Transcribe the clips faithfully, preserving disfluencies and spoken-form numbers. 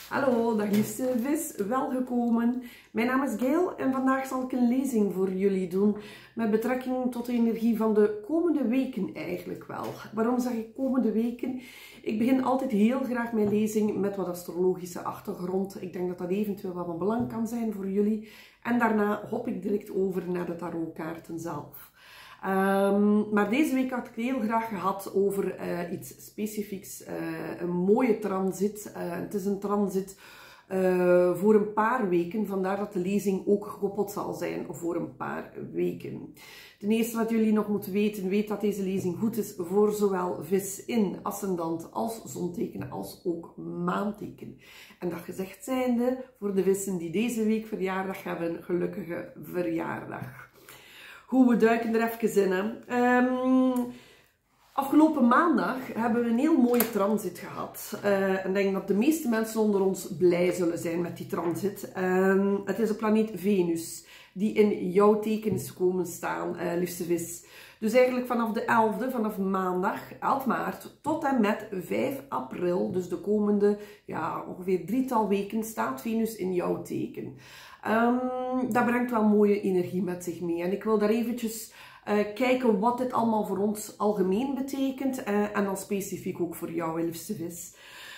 Hallo, dag liefste vis, welgekomen. Mijn naam is Gail en vandaag zal ik een lezing voor jullie doen met betrekking tot de energie van de komende weken eigenlijk wel. Waarom zeg ik komende weken? Ik begin altijd heel graag mijn lezing met wat astrologische achtergrond. Ik denk dat dat eventueel wel van belang kan zijn voor jullie. En daarna hop ik direct over naar de tarotkaarten zelf. Um, maar deze week had ik het heel graag gehad over uh, iets specifieks, uh, een mooie transit. Uh, het is een transit uh, voor een paar weken, vandaar dat de lezing ook gekoppeld zal zijn voor een paar weken. Ten eerste wat jullie nog moeten weten, weet dat deze lezing goed is voor zowel vis in ascendant als zonteken als ook maanteken. En dat gezegd zijnde, voor de vissen die deze week verjaardag hebben, gelukkige verjaardag. Hoe we duiken er even in. Hè. Um, afgelopen maandag hebben we een heel mooie transit gehad. Uh, en ik denk dat de meeste mensen onder ons blij zullen zijn met die transit. Um, het is de planeet Venus die in jouw teken is komen staan, uh, liefste vis. Dus eigenlijk vanaf de elfde, vanaf maandag, elf maart, tot en met vijf april, dus de komende ja, ongeveer drietal weken, staat Venus in jouw teken. Um, dat brengt wel mooie energie met zich mee. En ik wil daar eventjes uh, kijken wat dit allemaal voor ons algemeen betekent. Uh, en dan specifiek ook voor jou, liefste vis.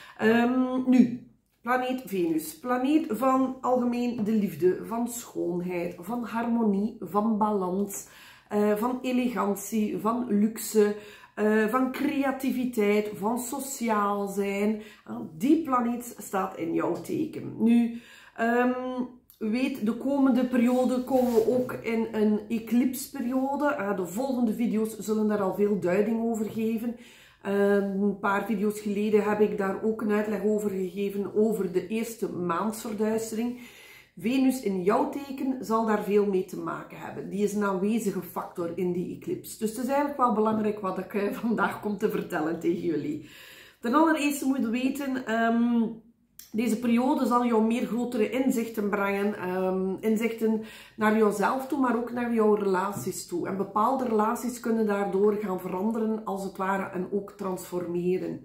Um, nu, planeet Venus. Planeet van algemeen de liefde, van schoonheid, van harmonie, van balans, uh, van elegantie, van luxe, uh, van creativiteit, van sociaal zijn. Uh, die planeet staat in jouw teken. Nu, um, weet, de komende periode komen we ook in een eclipsperiode. Uh, de volgende video's zullen daar al veel duiding over geven. Uh, een paar video's geleden heb ik daar ook een uitleg over gegeven over de eerste maansverduistering. Venus in jouw teken zal daar veel mee te maken hebben. Die is een aanwezige factor in die eclips. Dus het is eigenlijk wel belangrijk wat ik uh, vandaag kom te vertellen tegen jullie. Ten allereerste moet je weten... Um, Deze periode zal jou meer grotere inzichten brengen, um, inzichten naar jouzelf toe, maar ook naar jouw relaties toe. En bepaalde relaties kunnen daardoor gaan veranderen, als het ware, en ook transformeren.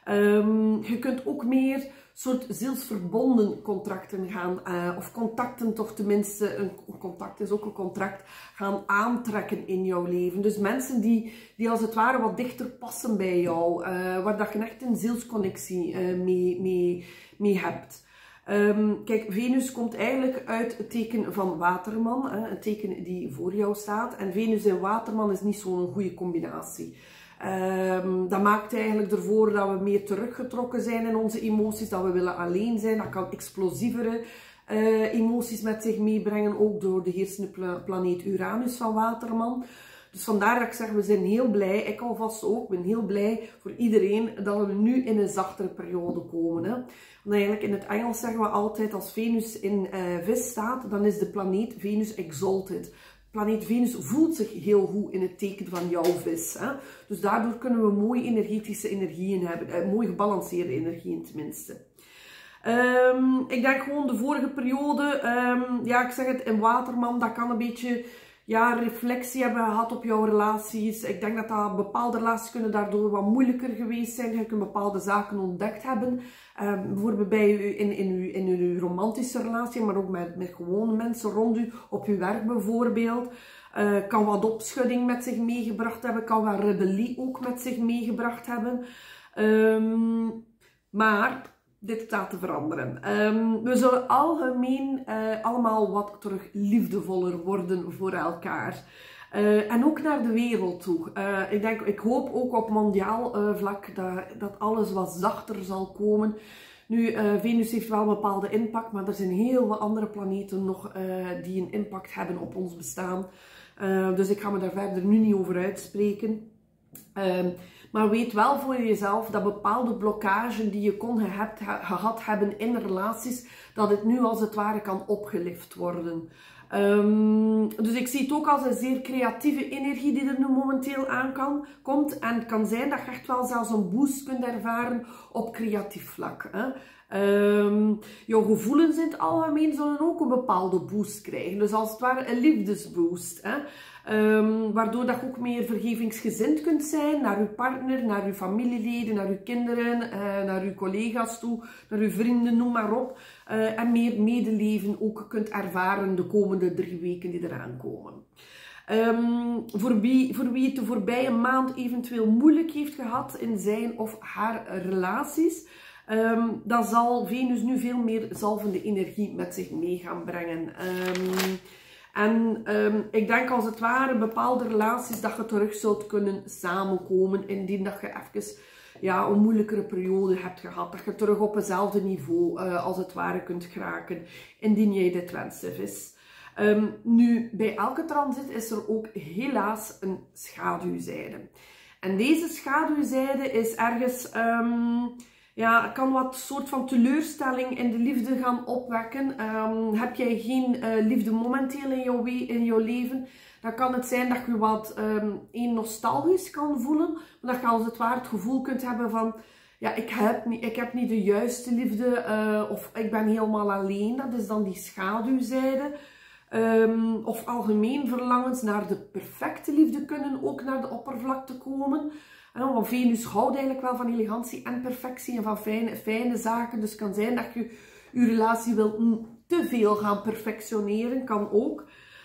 Um, je kunt ook meer soort zielsverbonden contracten gaan, uh, of contacten toch tenminste, een contact is ook een contract, gaan aantrekken in jouw leven. Dus mensen die, die als het ware wat dichter passen bij jou, uh, waar dat je echt een zielsconnectie uh, mee, mee, mee hebt. Um, kijk, Venus komt eigenlijk uit het teken van Waterman, hè, een teken die voor jou staat. En Venus en Waterman is niet zo'n goede combinatie. Um, dat maakt eigenlijk ervoor dat we meer teruggetrokken zijn in onze emoties, dat we willen alleen zijn. Dat kan explosievere uh, emoties met zich meebrengen, ook door de heersende pla planeet Uranus van Waterman. Dus vandaar dat ik zeg, we zijn heel blij, ik alvast ook, ik ben heel blij voor iedereen dat we nu in een zachtere periode komen. Hè. Want eigenlijk in het Engels zeggen we altijd, als Venus in uh, vis staat, dan is de planeet Venus exalted. Planeet Venus voelt zich heel goed in het teken van jouw vis. Hè? Dus daardoor kunnen we mooie energetische energieën hebben. Eh, mooi gebalanceerde energieën tenminste. Um, ik denk gewoon de vorige periode, um, ja ik zeg het, in Waterman, dat kan een beetje ja, reflectie hebben gehad op jouw relaties. Ik denk dat, dat bepaalde relaties kunnen daardoor wat moeilijker geweest zijn. Je kunt bepaalde zaken ontdekt hebben. Um, bijvoorbeeld bij u, in, in, uw, in uw romantische relatie, maar ook met, met gewone mensen rond u, op uw werk bijvoorbeeld. Uh, kan wat opschudding met zich meegebracht hebben, kan wat rebellie ook met zich meegebracht hebben. Um, maar... dit staat te veranderen. Um, we zullen algemeen uh, allemaal wat terug liefdevoller worden voor elkaar. Uh, en ook naar de wereld toe. Uh, ik, denk, ik hoop ook op mondiaal uh, vlak dat, dat alles wat zachter zal komen. Nu, uh, Venus heeft wel een bepaalde impact, maar er zijn heel wat andere planeten nog uh, die een impact hebben op ons bestaan. Uh, dus ik ga me daar verder nu niet over uitspreken. Um, Maar weet wel voor jezelf dat bepaalde blokkages die je kon gehebt, gehad hebben in relaties, dat het nu als het ware kan opgelift worden. Um, dus ik zie het ook als een zeer creatieve energie die er nu momenteel aan kan, komt. En het kan zijn dat je echt wel zelfs een boost kunt ervaren op creatief vlak. Hè. Um, jouw gevoelens in het algemeen zullen ook een bepaalde boost krijgen. Dus als het ware een liefdesboost. Hè. Um, waardoor dat je ook meer vergevingsgezind kunt zijn naar je partner, naar je familieleden, naar je kinderen, uh, naar je collega's toe, naar je vrienden, noem maar op. Uh, en meer medeleven ook kunt ervaren de komende drie weken die eraan komen. Um, voor, wie, voor wie het de voorbije maand eventueel moeilijk heeft gehad in zijn of haar relaties, um, dan zal Venus nu veel meer zalvende energie met zich mee gaan brengen. Um, en um, ik denk als het ware bepaalde relaties dat je terug zult kunnen samenkomen indien dat je even ja, een moeilijkere periode hebt gehad. Dat je terug op hetzelfde niveau uh, als het ware kunt geraken indien jij dit wenst is. Um, nu, bij elke transit is er ook helaas een schaduwzijde. En deze schaduwzijde is ergens, um, ja, kan wat soort van teleurstelling in de liefde gaan opwekken. Um, heb jij geen uh, liefde momenteel in jouw, in jouw leven, dan kan het zijn dat je wat um, een nostalgisch kan voelen. Maar dat je als het ware het gevoel kunt hebben van, ja, ik heb niet, ik heb niet de juiste liefde uh, of ik ben helemaal alleen. Dat is dan die schaduwzijde. Um, of algemeen verlangens naar de perfecte liefde kunnen ook naar de oppervlakte komen. Uh, want Venus houdt eigenlijk wel van elegantie en perfectie en van fijne, fijne zaken. Dus het kan zijn dat je je relatie wilt te veel gaan perfectioneren. Kan ook.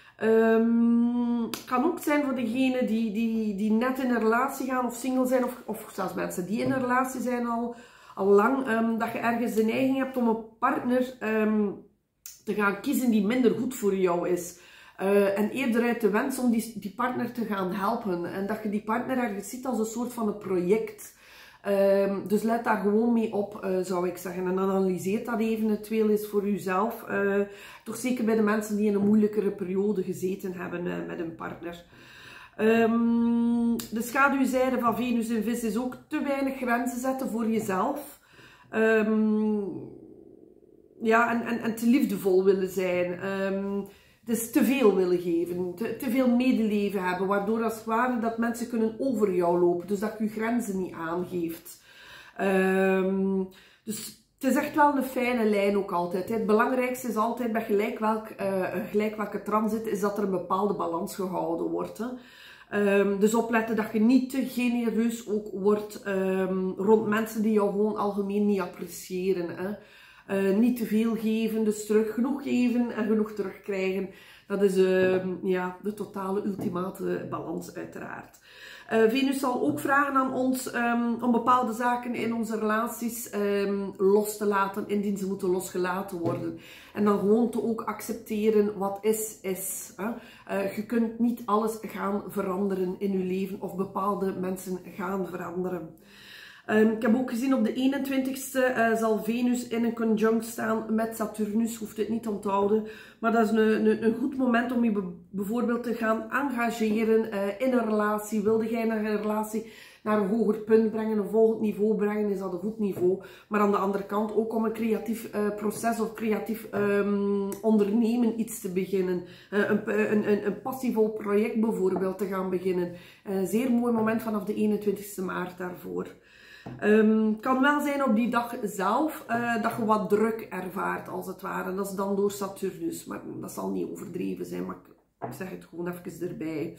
Um, kan ook zijn voor degenen die, die, die net in een relatie gaan of single zijn. Of, of zelfs mensen die in een relatie zijn al, al lang. Um, dat je ergens de neiging hebt om een partner Um, te gaan kiezen die minder goed voor jou is. Uh, en eerder uit de wens om die, die partner te gaan helpen. En dat je die partner ergens ziet als een soort van een project. Uh, dus let daar gewoon mee op, uh, zou ik zeggen. En analyseer dat eventueel eens voor jezelf. Uh, toch zeker bij de mensen die in een moeilijkere periode gezeten hebben uh, met een partner. Um, de schaduwzijde van Venus in Vis is ook te weinig grenzen zetten voor jezelf. Um, Ja, en, en, en te liefdevol willen zijn. Um, dus te veel willen geven. Te, te veel medeleven hebben. Waardoor als het ware dat mensen kunnen over jou lopen. Dus dat je je grenzen niet aangeeft. Um, dus het is echt wel een fijne lijn ook altijd. Het belangrijkste is altijd bij gelijk, welk, uh, gelijk welke transit is dat er een bepaalde balans gehouden wordt. Hè. Um, dus opletten dat je niet te genereus ook wordt um, rond mensen die jou gewoon algemeen niet appreciëren. Hè. Uh, niet te veel geven, dus terug genoeg geven en genoeg terugkrijgen. Dat is uh, ja, de totale ultimate balans uiteraard. Uh, Venus zal ook vragen aan ons um, om bepaalde zaken in onze relaties um, los te laten, indien ze moeten losgelaten worden. En dan gewoon te ook accepteren wat is, is. Hè? Uh, je kunt niet alles gaan veranderen in je leven of bepaalde mensen gaan veranderen. Um, ik heb ook gezien op de eenentwintigste uh, zal Venus in een conjunct staan met Saturnus, hoeft het niet te onthouden. Maar dat is een, een, een goed moment om je be bijvoorbeeld te gaan engageren uh, in een relatie. Wilde jij naar een relatie naar een hoger punt brengen, een volgend niveau brengen, is dat een goed niveau. Maar aan de andere kant ook om een creatief uh, proces of creatief um, ondernemen iets te beginnen. Uh, een, een, een passievol project bijvoorbeeld te gaan beginnen. Een uh, zeer mooi moment vanaf de eenentwintigste maart daarvoor. Um, het kan wel zijn op die dag zelf uh, dat je wat druk ervaart als het ware. Dat is dan door Saturnus, maar dat zal niet overdreven zijn, maar ik zeg het gewoon even erbij.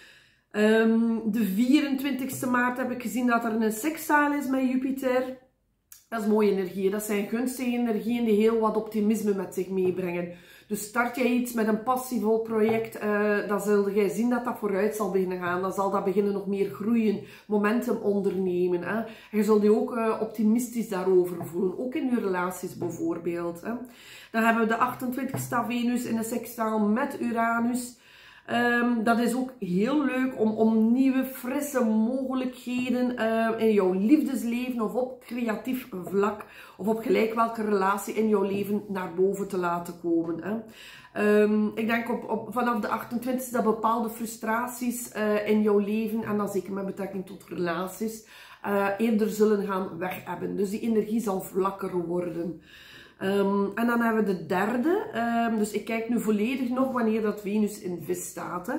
Um, de vierentwintigste maart heb ik gezien dat er een sextile is met Jupiter. Dat is mooie energieën, dat zijn gunstige energieën die heel wat optimisme met zich meebrengen. Dus start jij iets met een passievol project, uh, dan zul jij zien dat dat vooruit zal beginnen gaan. Dan zal dat beginnen nog meer groeien, momentum ondernemen. Hè. En je zult je ook uh, optimistisch daarover voelen, ook in je relaties bijvoorbeeld. Hè. Dan hebben we de achtentwintigste Venus in een sextaal met Uranus. Um, dat is ook heel leuk om, om nieuwe, frisse mogelijkheden uh, in jouw liefdesleven of op creatief vlak of op gelijk welke relatie in jouw leven naar boven te laten komen. Hè. Um, ik denk op, op, vanaf de achtentwintigste dat bepaalde frustraties uh, in jouw leven, en dan zeker met betrekking tot relaties, uh, eerder zullen gaan weg hebben. Dus die energie zal vlakker worden. Um, en dan hebben we de derde, um, dus ik kijk nu volledig nog wanneer dat Venus in Vis staat. Hè.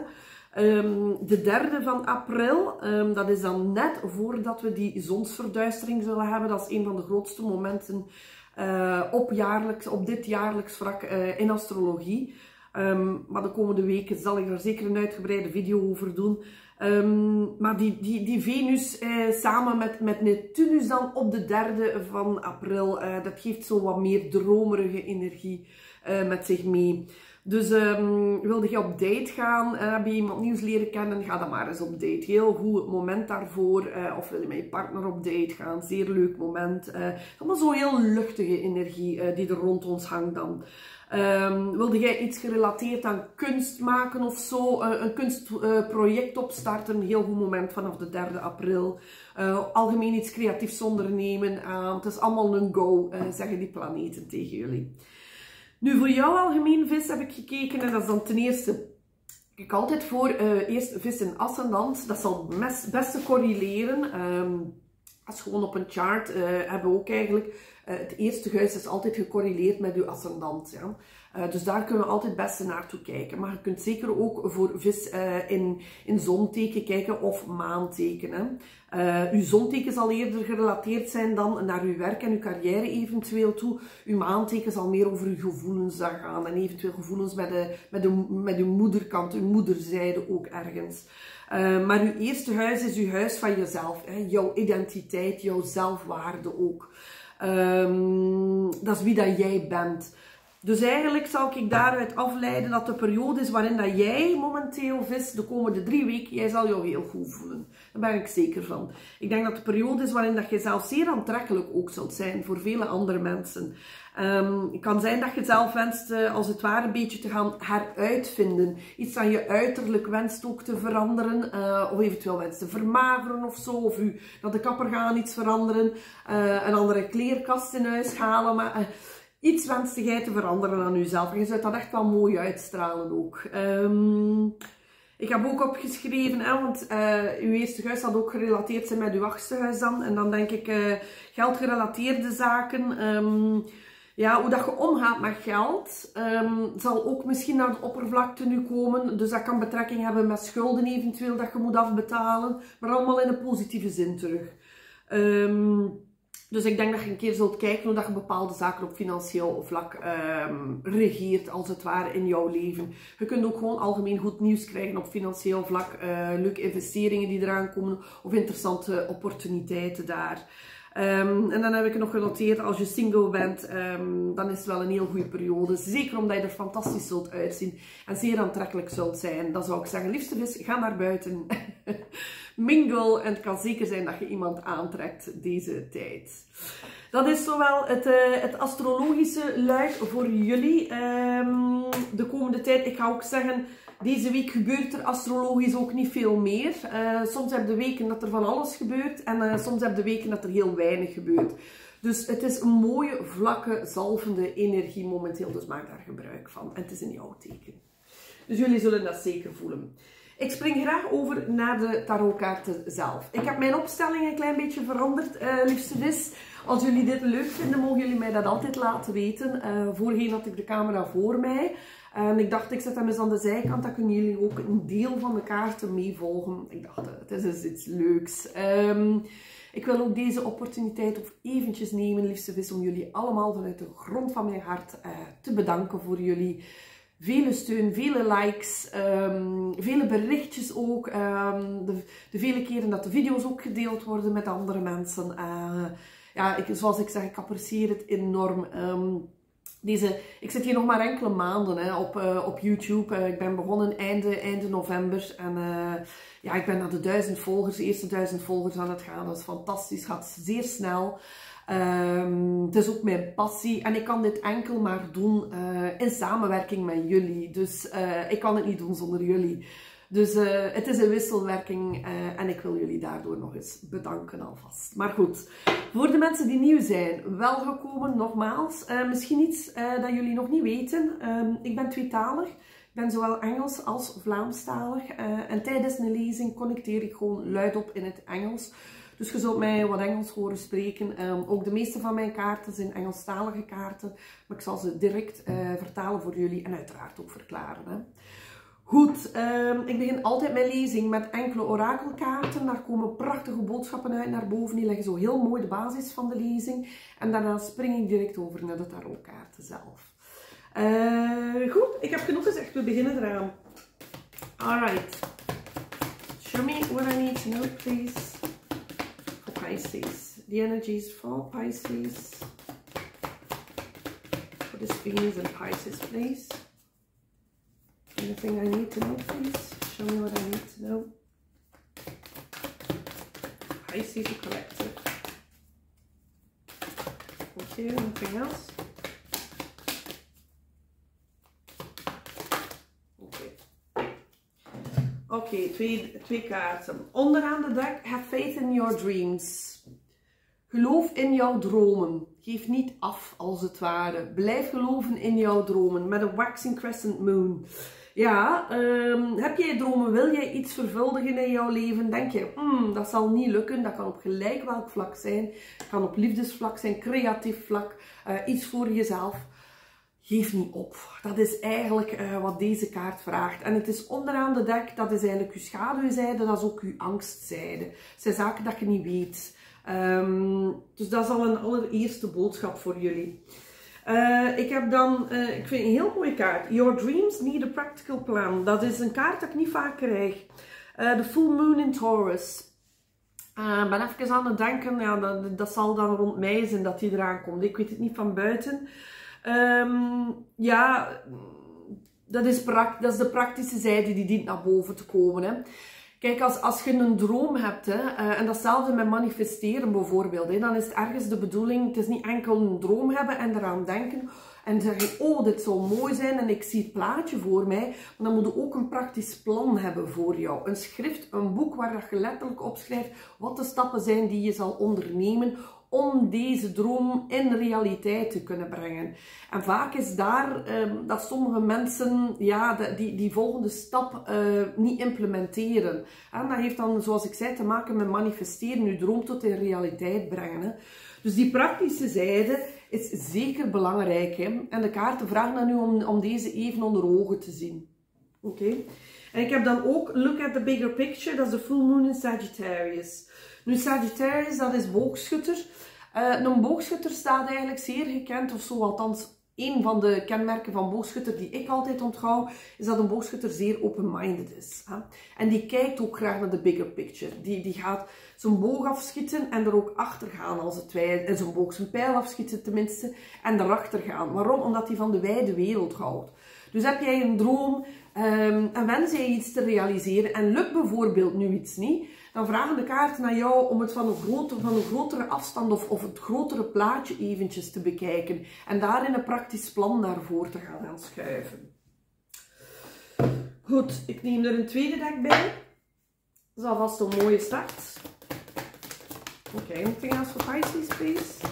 Um, de derde van april, um, dat is dan net voordat we die zonsverduistering zullen hebben. Dat is een van de grootste momenten uh, op, jaarlijks, op dit jaarlijks vlak uh, in astrologie. Um, maar de komende weken zal ik er zeker een uitgebreide video over doen. Um, maar die, die, die Venus eh, samen met, met Neptunus dan op de derde van april, uh, dat geeft zo wat meer dromerige energie uh, met zich mee. Dus um, wilde je op date gaan, uh, heb je iemand nieuws leren kennen, ga dan maar eens op date. Heel goed moment daarvoor. Uh, of wil je met je partner op date gaan, zeer leuk moment. Uh, allemaal zo heel luchtige energie uh, die er rond ons hangt dan. Um, wilde jij iets gerelateerd aan kunst maken of zo, uh, een kunstproject uh, opstarten, een heel goed moment vanaf de derde april. Uh, algemeen iets creatiefs ondernemen, uh, het is allemaal een go, uh, zeggen die planeten tegen jullie. Nu voor jou algemeen vis heb ik gekeken en dat is dan ten eerste, ik altijd voor uh, eerst vis in ascendant, dat zal het beste correleren. Um, als gewoon op een chart uh, hebben we ook eigenlijk, uh, het eerste huis is altijd gecorreleerd met uw ascendant. Ja? Uh, dus daar kunnen we altijd het beste naartoe kijken. Maar je kunt zeker ook voor vis uh, in, in zonteken kijken of maanteken. Hè? Uh, uw zonteken zal eerder gerelateerd zijn dan naar uw werk en uw carrière eventueel toe. Uw maanteken zal meer over uw gevoelens gaan en eventueel gevoelens met, de, met, de, met uw moederkant, uw moederzijde ook ergens. Uh, maar uw eerste huis is uw huis van jezelf, hè? Jouw identiteit, jouw zelfwaarde ook. Um, dat is wie dat jij bent. Dus eigenlijk zal ik daaruit afleiden dat de periode is waarin dat jij momenteel vis, de komende drie weken, jij zal jou heel goed voelen. Daar ben ik zeker van. Ik denk dat de periode is waarin dat je zelf zeer aantrekkelijk ook zult zijn voor vele andere mensen. Um, het kan zijn dat je zelf wenst uh, als het ware een beetje te gaan heruitvinden. Iets aan je uiterlijk wenst ook te veranderen. Uh, of eventueel wenst te vermageren of zo. Of u naar de kapper gaan iets veranderen. Uh, een andere kleerkast in huis halen. Maar uh, iets wenst jij te veranderen aan jezelf. En je zult dat echt wel mooi uitstralen ook. Um, Ik heb ook opgeschreven, hè, want uh, uw eerste huis zal ook gerelateerd zijn met uw achtste huis dan. En dan denk ik uh, geldgerelateerde zaken. Um, ja, hoe dat je omgaat met geld um, zal ook misschien naar de oppervlakte nu komen. Dus dat kan betrekking hebben met schulden eventueel dat je moet afbetalen. Maar allemaal in een positieve zin terug. Um, Dus ik denk dat je een keer zult kijken hoe dat je bepaalde zaken op financieel vlak um, regeert, als het ware, in jouw leven. Je kunt ook gewoon algemeen goed nieuws krijgen op financieel vlak. Uh, leuke investeringen die eraan komen of interessante opportuniteiten daar. Um, en dan heb ik nog genoteerd, als je single bent, um, dan is het wel een heel goede periode. Zeker omdat je er fantastisch zult uitzien en zeer aantrekkelijk zult zijn. Dan zou ik zeggen, liefste vis, ga naar buiten. Mingle. En het kan zeker zijn dat je iemand aantrekt deze tijd. Dat is zowel het, uh, het astrologische luik voor jullie um, de komende tijd. Ik ga ook zeggen, deze week gebeurt er astrologisch ook niet veel meer. Uh, soms heb je weken dat er van alles gebeurt en uh, soms heb je weken dat er heel weinig gebeurt. Dus het is een mooie, vlakke, zalvende energie momenteel. Dus maak daar gebruik van. En het is in jouw teken. Dus jullie zullen dat zeker voelen. Ik spring graag over naar de tarotkaarten zelf. Ik heb mijn opstelling een klein beetje veranderd, uh, liefste vis. Als jullie dit leuk vinden, mogen jullie mij dat altijd laten weten. Uh, voorheen had ik de camera voor mij. En ik dacht, ik zet hem eens aan de zijkant, dan kunnen jullie ook een deel van de kaarten meevolgen. Ik dacht, het is eens iets leuks. Um, ik wil ook deze opportuniteit of eventjes nemen, liefste vis, om jullie allemaal vanuit de grond van mijn hart uh, te bedanken voor jullie vele steun, vele likes, um, vele berichtjes ook. Um, de, de vele keren dat de video's ook gedeeld worden met andere mensen. Uh, ja, ik, zoals ik zeg, ik apprecieer het enorm. Um, Deze, ik zit hier nog maar enkele maanden hè, op, uh, op YouTube. Uh, ik ben begonnen einde, einde november. En uh, ja, ik ben naar de duizend volgers, de eerste duizend volgers aan het gaan. Dat is fantastisch, het gaat zeer snel. Um, het is ook mijn passie. En ik kan dit enkel maar doen uh, in samenwerking met jullie. Dus uh, ik kan het niet doen zonder jullie. Dus uh, het is een wisselwerking uh, en ik wil jullie daardoor nog eens bedanken alvast. Maar goed, voor de mensen die nieuw zijn, welgekomen nogmaals. Uh, misschien iets uh, dat jullie nog niet weten. Um, ik ben tweetalig. Ik ben zowel Engels als Vlaamstalig. Uh, en tijdens een lezing connecteer ik gewoon luidop in het Engels. Dus je zult mij wat Engels horen spreken. Um, ook de meeste van mijn kaarten zijn Engelstalige kaarten. Maar ik zal ze direct uh, vertalen voor jullie en uiteraard ook verklaren. Hè. Goed, um, ik begin altijd mijn lezing met enkele orakelkaarten. Daar komen prachtige boodschappen uit naar boven. Die leggen zo heel mooi de basis van de lezing. En daarna spring ik direct over naar de tarotkaarten zelf. Uh, goed, ik heb genoeg gezegd. We beginnen eraan. Alright. Show me what I need to know, please. For Pisces. The energies for Pisces. For this Venus and Pisces, please. Anything I need to know, please? Show me what I need to know. Pisces, the collective. Thank you. Anything else? Oké. Oké, okay, twee, twee kaarten. Onderaan de deck, have faith in your dreams. Geloof in jouw dromen. Geef niet af, als het ware. Blijf geloven in jouw dromen. Met een waxing crescent moon. Ja, um, heb jij dromen? Wil jij iets vervuldigen in jouw leven? Denk je, hmm, dat zal niet lukken. Dat kan op gelijk welk vlak zijn. Het kan op liefdesvlak zijn, creatief vlak. Uh, iets voor jezelf. Geef niet op. Dat is eigenlijk uh, wat deze kaart vraagt. En het is onderaan de dek, dat is eigenlijk uw schaduwzijde, dat is ook uw angstzijde. Het zijn zaken dat je niet weet. Um, dus dat is al een allereerste boodschap voor jullie. Uh, ik heb dan, uh, ik vind een heel mooie kaart. Your dreams need a practical plan. Dat is een kaart dat ik niet vaak krijg. Uh, the full moon in Taurus. Ik uh, ben even aan het denken, ja, dat, dat zal dan rond mei zijn dat die eraan komt. Ik weet het niet van buiten. Um, ja, dat is, dat is de praktische zijde die dient naar boven te komen. Hè. Kijk, als, als je een droom hebt, hè, uh, en datzelfde met manifesteren bijvoorbeeld, hè, dan is het ergens de bedoeling, het is niet enkel een droom hebben en eraan denken en zeggen, oh, dit zou mooi zijn en ik zie het plaatje voor mij, maar dan moet je ook een praktisch plan hebben voor jou. Een schrift, een boek waar je letterlijk opschrijft wat de stappen zijn die je zal ondernemen om deze droom in realiteit te kunnen brengen. En vaak is daar um, dat sommige mensen ja, de, die, die volgende stap uh, niet implementeren. En dat heeft dan, zoals ik zei, te maken met manifesteren, je droom tot in realiteit brengen. Hè. Dus die praktische zijde is zeker belangrijk. Hè. En de kaarten vragen dan nu om, om deze even onder ogen te zien. Oké. Okay. En ik heb dan ook look at the bigger picture, dat is de full moon in Sagittarius. Nu, Sagittarius, dat is boogschutter. Uh, een boogschutter staat eigenlijk zeer gekend, of zo, althans een van de kenmerken van boogschutter die ik altijd onthoud, is dat een boogschutter zeer open-minded is. Hè? En die kijkt ook graag naar de bigger picture. Die, die gaat zijn boog afschieten en er ook achter gaan, als het ware. En zijn boog, zijn pijl afschieten tenminste, en erachter gaan. Waarom? Omdat hij van de wijde wereld houdt. Dus heb jij een droom um, en wens jij iets te realiseren en lukt bijvoorbeeld nu iets niet, dan vragen de kaarten aan jou om het van een, grote, van een grotere afstand of, of het grotere plaatje eventjes te bekijken. En daarin een praktisch plan naar voren te gaan aanschuiven. Goed, ik neem er een tweede dek bij. Dat is alvast een mooie start. Oké, okay, anything else for Pisces, please?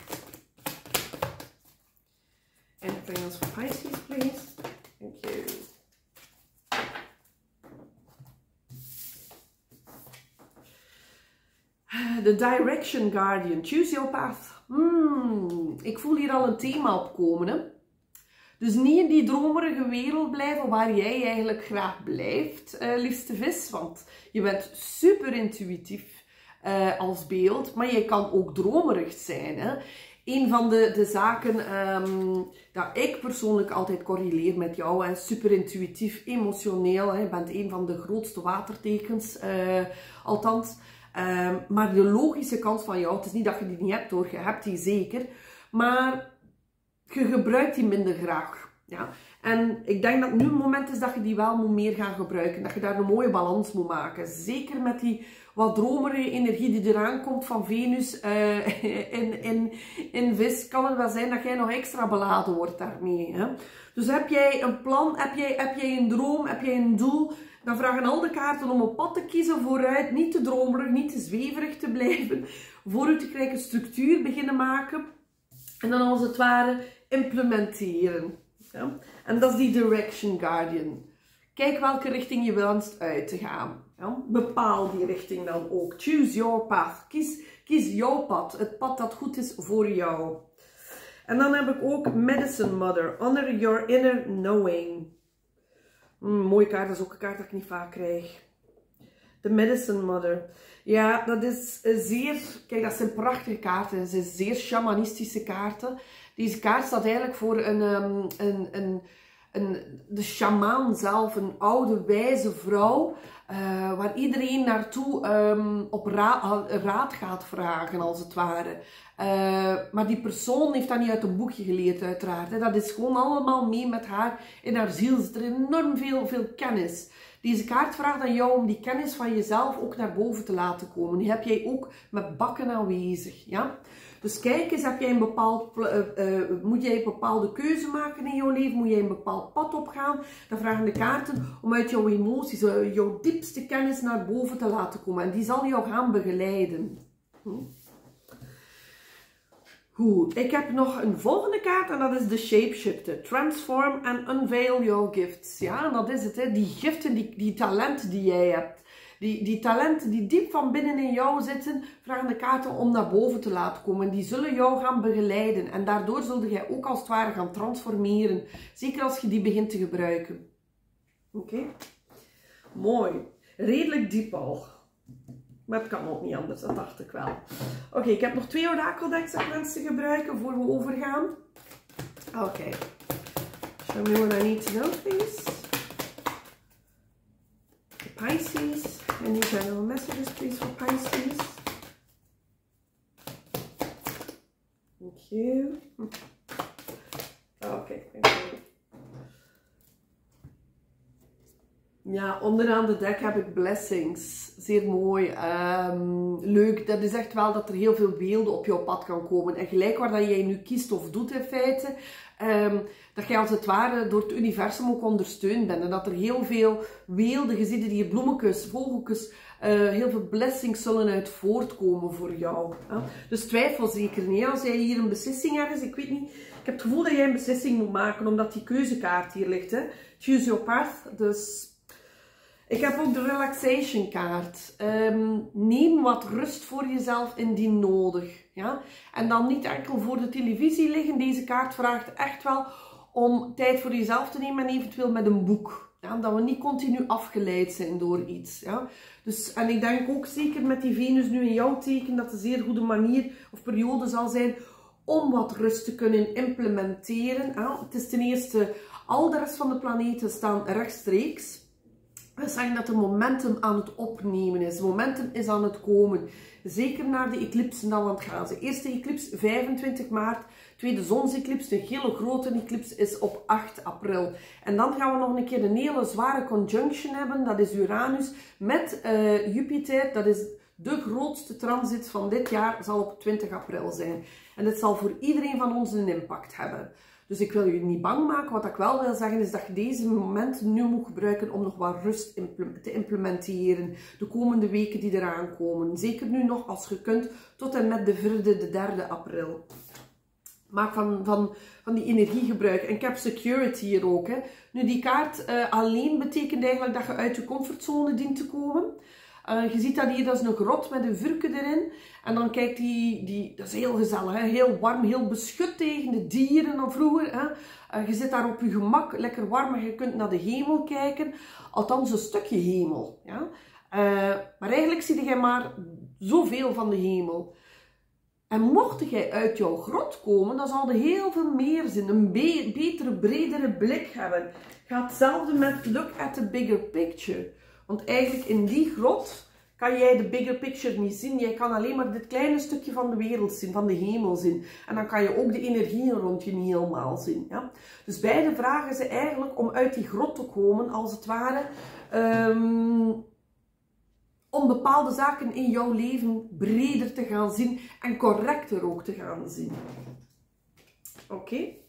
Anything else for Pisces, please? Thank you. The Direction Guardian. Choose your path. Hmm, ik voel hier al een thema opkomen. Hè? Dus niet in die dromerige wereld blijven waar jij eigenlijk graag blijft, uh, liefste vis. Want je bent super intuïtief uh, als beeld, maar je kan ook dromerig zijn. Hè? Een van de, de zaken um, dat ik persoonlijk altijd correleer met jou, hè, super intuïtief, emotioneel. Hè, je bent een van de grootste watertekens, uh, althans. Um, maar de logische kant van jou, het is niet dat je die niet hebt hoor, je hebt die zeker. Maar je gebruikt die minder graag. Ja? En ik denk dat nu het moment is dat je die wel moet meer gaan gebruiken. Dat je daar een mooie balans moet maken. Zeker met die wat dromerige energie die eraan komt van Venus uh, in, in, in vis, kan het wel zijn dat jij nog extra beladen wordt daarmee. Hè? Dus heb jij een plan, heb jij, heb jij een droom, heb jij een doel, dan vragen al de kaarten om een pad te kiezen vooruit, niet te dromerig, niet te zweverig te blijven, vooruit te krijgen, structuur beginnen maken en dan als het ware implementeren. Ja? En dat is die Direction Guardian. Kijk welke richting je wenst uit te gaan. Ja? Bepaal die richting dan ook. Choose your path. Kies, kies jouw pad. Het pad dat goed is voor jou. En dan heb ik ook Medicine Mother. Honor your inner knowing. Mm, mooie kaart, dat is ook een kaart dat ik niet vaak krijg. The Medicine Mother. Ja, dat is zeer... Kijk, dat zijn prachtige kaarten. Het zijn zeer shamanistische kaarten. Deze kaart staat eigenlijk voor een... Um, een, een, een de shamaan zelf, een oude, wijze vrouw... Uh, waar iedereen naartoe um, op ra raad gaat vragen, als het ware. Uh, maar die persoon heeft dat niet uit een boekje geleerd, uiteraard. Hè. Dat is gewoon allemaal mee met haar in haar ziel. Er zit er enorm veel, veel kennis. Deze kaart vraagt aan jou om die kennis van jezelf ook naar boven te laten komen. Die heb jij ook met bakken aanwezig. Ja? Dus kijk eens, heb jij een bepaald, uh, uh, moet jij een bepaalde keuze maken in jouw leven? Moet jij een bepaald pad opgaan? Dan vragen de kaarten om uit jouw emoties, uh, jouw diepste kennis naar boven te laten komen. En die zal jou gaan begeleiden. Hm? Goed, ik heb nog een volgende kaart en dat is de Shapeshifter. Transform and unveil your gifts. Ja, en dat is het, hè. Die giften, die, die talenten die jij hebt. Die, die talenten die diep van binnen in jou zitten, vragen de kaarten om naar boven te laten komen. Die zullen jou gaan begeleiden. En daardoor zul jij ook als het ware gaan transformeren. Zeker als je die begint te gebruiken. Oké? Okay. Mooi. Redelijk diep al. Maar het kan ook niet anders, dat dacht ik wel. Oké, okay, ik heb nog twee orakeldecks dat ik wens te gebruiken voor we overgaan. Oké. Okay. Show me what I need to know, please. The Pisces. Any general messages, please, for Pisces. Thank you. Oké, okay, thank you. Ja, onderaan de deck heb ik blessings. Zeer mooi. Um, leuk. Dat is echt wel dat er heel veel beelden op jouw pad kan komen. En gelijk waar dat jij nu kiest of doet in feite. Um, dat jij als het ware door het universum ook ondersteund bent. En dat er heel veel weelden, je ziet hier bloemetjes, vogeltjes, uh, heel veel blessings zullen uit voortkomen voor jou. Hè? Dus twijfel zeker niet. Als jij hier een beslissing hebt, ik weet niet. Ik heb het gevoel dat jij een beslissing moet maken, omdat die keuzekaart hier ligt. Hè? Choose your path. Dus... Ik heb ook de relaxation kaart. Um, neem wat rust voor jezelf indien nodig. Ja? En dan niet enkel voor de televisie liggen. Deze kaart vraagt echt wel om tijd voor jezelf te nemen en eventueel met een boek. Ja? Dat we niet continu afgeleid zijn door iets. Ja? Dus, en ik denk ook zeker met die Venus nu in jouw teken dat het een zeer goede manier of periode zal zijn om wat rust te kunnen implementeren. Ja? Het is ten eerste, al de rest van de planeten staan rechtstreeks. We zeggen dat de momentum aan het opnemen is. Momentum is aan het komen. Zeker naar de eclipsen dat we aan het gaan zijn. Eerste eclips vijfentwintig maart. Tweede zonseclips, een hele grote eclips, is op acht april. En dan gaan we nog een keer een hele zware conjunction hebben. Dat is Uranus met uh, Jupiter. Dat is de grootste transit van dit jaar. Zal op twintig april zijn. En dit zal voor iedereen van ons een impact hebben. Dus ik wil je niet bang maken. Wat ik wel wil zeggen is dat je deze momenten nu moet gebruiken om nog wat rust te implementeren. De komende weken die eraan komen. Zeker nu nog als je kunt tot en met de vierde, de derde april. Maak van, van, van die energie gebruik. En ik heb security hier ook. Hè. Nu die kaart uh, alleen betekent eigenlijk dat je uit je comfortzone dient te komen. Uh, je ziet dat hier, dat is een grot met een vuurke erin. En dan kijkt die, die dat is heel gezellig, hè? Heel warm, heel beschut tegen de dieren dan vroeger. Hè? Uh, je zit daar op je gemak, lekker warm, en je kunt naar de hemel kijken. Althans een stukje hemel. Ja? Uh, maar eigenlijk zie je maar zoveel van de hemel. En mocht jij uit jouw grot komen, dan zal er heel veel meer zijn. Een be betere, bredere blik hebben. Gaat hetzelfde met look at the bigger picture. Want eigenlijk in die grot kan jij de bigger picture niet zien. Jij kan alleen maar dit kleine stukje van de wereld zien, van de hemel zien. En dan kan je ook de energieën rond je niet helemaal zien. Ja? Dus beide vragen ze eigenlijk om uit die grot te komen, als het ware. Um, om bepaalde zaken in jouw leven breder te gaan zien en correcter ook te gaan zien. Oké. Okay.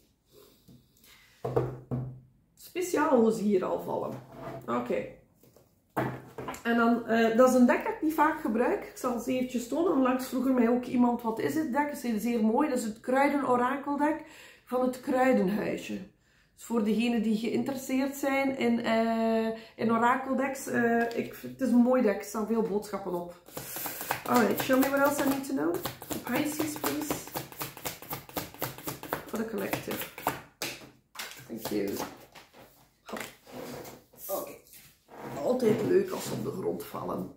Speciaal hoe ze hier al vallen. Oké. Okay. En dan, uh, dat is een deck dat ik niet vaak gebruik. Ik zal het eventjes tonen. Onlangs vroeg er mij ook iemand, wat is het deck? Het is zeer mooi. Dat is het Kruiden-orakeldeck van het Kruidenhuisje. Dus voor degenen die geïnteresseerd zijn in, uh, in orakeldecks. Uh, ik, het is een mooi deck. Er staan veel boodschappen op. Alright, show me what else I need to know. Pisces, please. For the collective. Thank you. altijd leuk als ze op de grond vallen.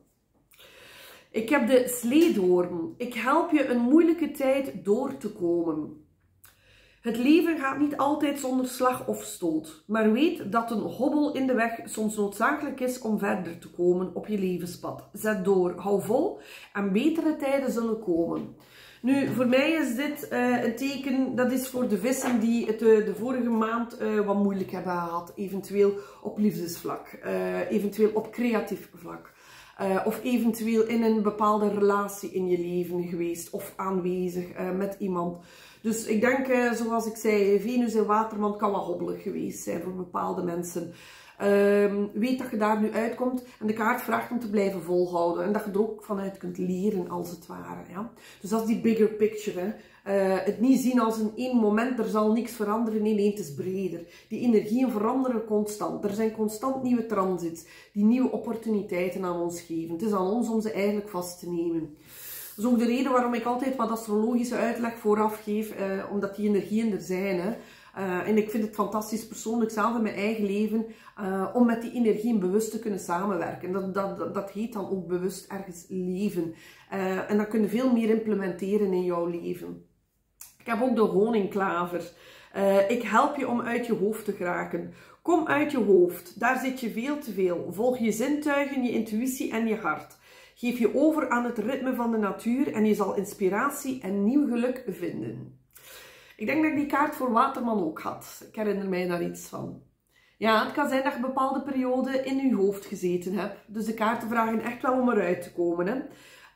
Ik heb de sleedoorn. Ik help je een moeilijke tijd door te komen. Het leven gaat niet altijd zonder slag of stoot, maar weet dat een hobbel in de weg soms noodzakelijk is om verder te komen op je levenspad. Zet door, hou vol en betere tijden zullen komen. Nu, voor mij is dit uh, een teken, dat is voor de vissen die het uh, de vorige maand uh, wat moeilijk hebben gehad. Eventueel op liefdesvlak, uh, eventueel op creatief vlak. Uh, of eventueel in een bepaalde relatie in je leven geweest of aanwezig uh, met iemand. Dus ik denk, uh, zoals ik zei, Venus in Waterman kan wat hobbelig geweest zijn voor bepaalde mensen. Um, weet dat je daar nu uitkomt en de kaart vraagt om te blijven volhouden. En dat je er ook vanuit kunt leren, als het ware. Ja? Dus dat is die bigger picture. Hè? Uh, het niet zien als een één moment, er zal niks veranderen. Nee, nee, het is breder. Die energieën veranderen constant. Er zijn constant nieuwe transits die nieuwe opportuniteiten aan ons geven. Het is aan ons om ze eigenlijk vast te nemen. Dat is ook de reden waarom ik altijd wat astrologische uitleg vooraf geef, uh, omdat die energieën er zijn. Hè. Uh, en ik vind het fantastisch persoonlijk zelf in mijn eigen leven uh, om met die energieën bewust te kunnen samenwerken. Dat, dat, dat heet dan ook bewust ergens leven. Uh, en dat kun je veel meer implementeren in jouw leven. Ik heb ook de honingklaver. Uh, ik help je om uit je hoofd te geraken. Kom uit je hoofd, daar zit je veel te veel. Volg je zintuigen, je intuïtie en je hart. Geef je over aan het ritme van de natuur en je zal inspiratie en nieuw geluk vinden. Ik denk dat ik die kaart voor Waterman ook had. Ik herinner mij daar iets van. Ja, het kan zijn dat je een bepaalde periode in je hoofd gezeten hebt. Dus de kaarten vragen echt wel om eruit te komen. Hè.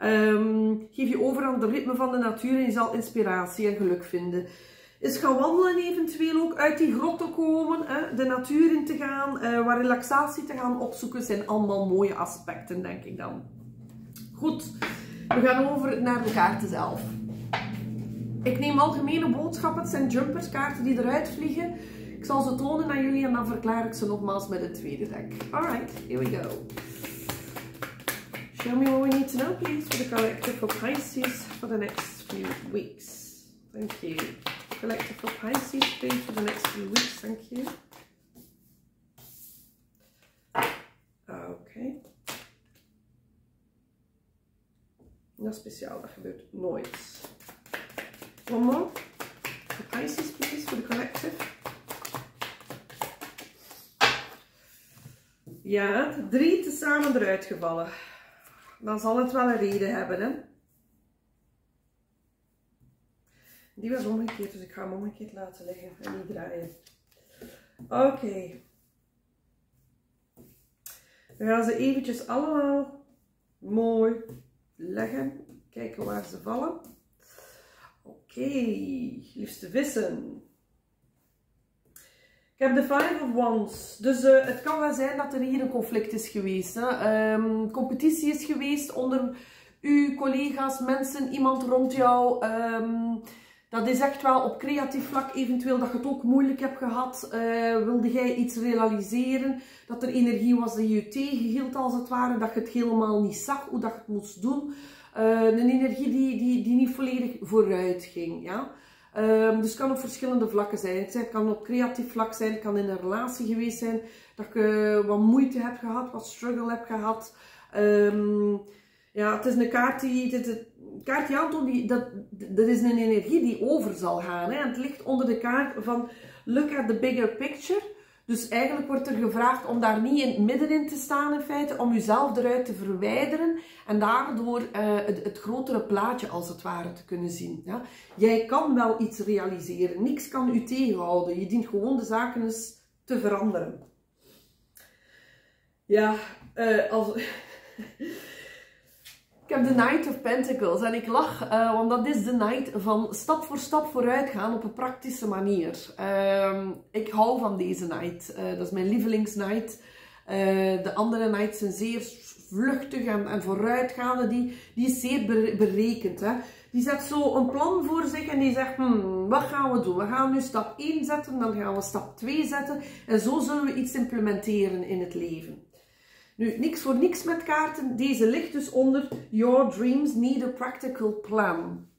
Um, geef je over aan het ritme van de natuur en je zal inspiratie en geluk vinden. Is gaan wandelen eventueel ook, uit die grot te komen, hè, de natuur in te gaan, uh, waar relaxatie te gaan opzoeken, zijn allemaal mooie aspecten, denk ik dan. Goed, we gaan over naar de kaarten zelf. Ik neem algemene boodschappen, het zijn jumperskaarten die eruit vliegen. Ik zal ze tonen aan jullie en dan verklaar ik ze nogmaals met het tweede deck. Alright, here we go. Show me what we need to know, please, for the collective for Pisces for the next few weeks. Thank you. Collective for Pisces, please, for the next few weeks. Thank you. Oké. Dat is speciaal, dat gebeurt nooit. One more. For Pisces, please, for the collective. Ja, drie tezamen eruit gevallen. Dan zal het wel een reden hebben, hè. Die was omgekeerd, dus ik ga hem omgekeerd laten liggen en niet draaien. Oké. Okay. We gaan ze eventjes allemaal mooi leggen. Kijken waar ze vallen. Oké, okay. Liefste vissen. Ik heb de Five of Wands. Dus uh, het kan wel zijn dat er hier een conflict is geweest. Hè? Um, competitie is geweest onder uw collega's, mensen, iemand rond jou. Um, dat is echt wel op creatief vlak eventueel dat je het ook moeilijk hebt gehad. Uh, wilde jij iets realiseren? Dat er energie was die je tegenhield als het ware. Dat je het helemaal niet zag hoe dat je het moest doen. Uh, een energie die, die, die niet volledig vooruit ging. Ja? Um, dus het kan op verschillende vlakken zijn. Ik zei, het kan op creatief vlak zijn, het kan in een relatie geweest zijn, dat je wat moeite hebt gehad, wat struggle hebt gehad. Um, ja, het is een kaart die, dit, een kaart die aantoont, die, dat, dat is een energie die over zal gaan. Hè? En het ligt onder de kaart van look at the bigger picture. Dus eigenlijk wordt er gevraagd om daar niet in het midden in te staan in feite, om jezelf eruit te verwijderen en daardoor uh, het, het grotere plaatje als het ware te kunnen zien. Ja? Jij kan wel iets realiseren, niks kan u tegenhouden, je dient gewoon de zaken eens te veranderen. Ja, uh, als... Ik heb de Knight of Pentacles en ik lach, uh, want dat is de Knight van stap voor stap vooruit gaan op een praktische manier. Uh, ik hou van deze Knight, uh, dat is mijn lievelings-Knight. Uh, de andere Knights zijn zeer vluchtig en, en vooruitgaande, die, die is zeer berekend. Hè? Die zet zo een plan voor zich en die zegt, hmm, wat gaan we doen? We gaan nu stap één zetten, dan gaan we stap twee zetten en zo zullen we iets implementeren in het leven. Nu, niks voor niks met kaarten. Deze ligt dus onder Your dreams need a practical plan.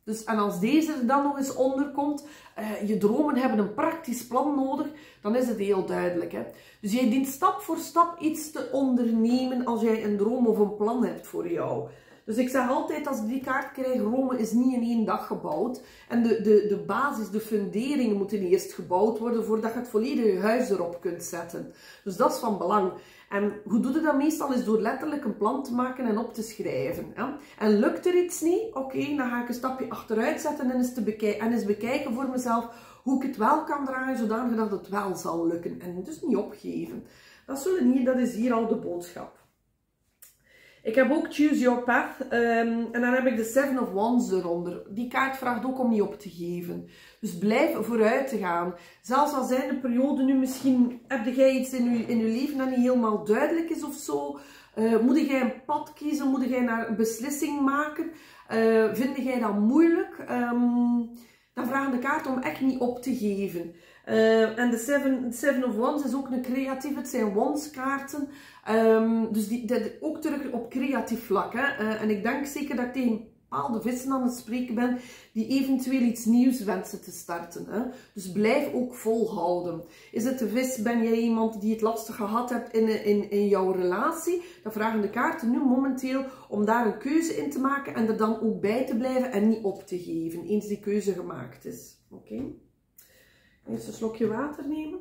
Dus, en als deze er dan nog eens onder komt, uh, je dromen hebben een praktisch plan nodig, dan is het heel duidelijk. Hè? Dus jij dient stap voor stap iets te ondernemen als jij een droom of een plan hebt voor jou. Dus ik zeg altijd, als ik die kaart krijg, Rome is niet in één dag gebouwd. En de, de, de basis, de funderingen moeten eerst gebouwd worden voordat je het volledige huis erop kunt zetten. Dus dat is van belang. En hoe doe je dat meestal? Is door letterlijk een plan te maken en op te schrijven. Hè? En lukt er iets niet? Oké, okay, dan ga ik een stapje achteruit zetten en eens, te bekijken, en eens bekijken voor mezelf hoe ik het wel kan dragen, zodanig dat het wel zal lukken. En dus niet opgeven. Dat, zullen niet, dat is hier al de boodschap. Ik heb ook Choose Your Path um, en dan heb ik de Seven of Wands eronder. Die kaart vraagt ook om niet op te geven. Dus blijf vooruit te gaan. Zelfs al zijn de periode nu misschien, heb jij iets in je, in je leven dat niet helemaal duidelijk is of zo. Uh, moet jij een pad kiezen? Moet jij naar een beslissing maken? Uh, vind jij dat moeilijk? Um, dan vragen de kaart om echt niet op te geven. Uh, en de seven, seven of Wands is ook een creatieve, het zijn Wands kaarten. Um, dus die, dat, ook terug op creatief vlak. Hè? Uh, en ik denk zeker dat ik tegen bepaalde vissen aan het spreken ben die eventueel iets nieuws wensen te starten. Hè? Dus blijf ook volhouden. Is het de vis, ben jij iemand die het lastig gehad hebt in, in, in jouw relatie? Dan vragen de kaarten nu momenteel om daar een keuze in te maken en er dan ook bij te blijven en niet op te geven, eens die keuze gemaakt is. Oké? Okay? Eerst een slokje water nemen.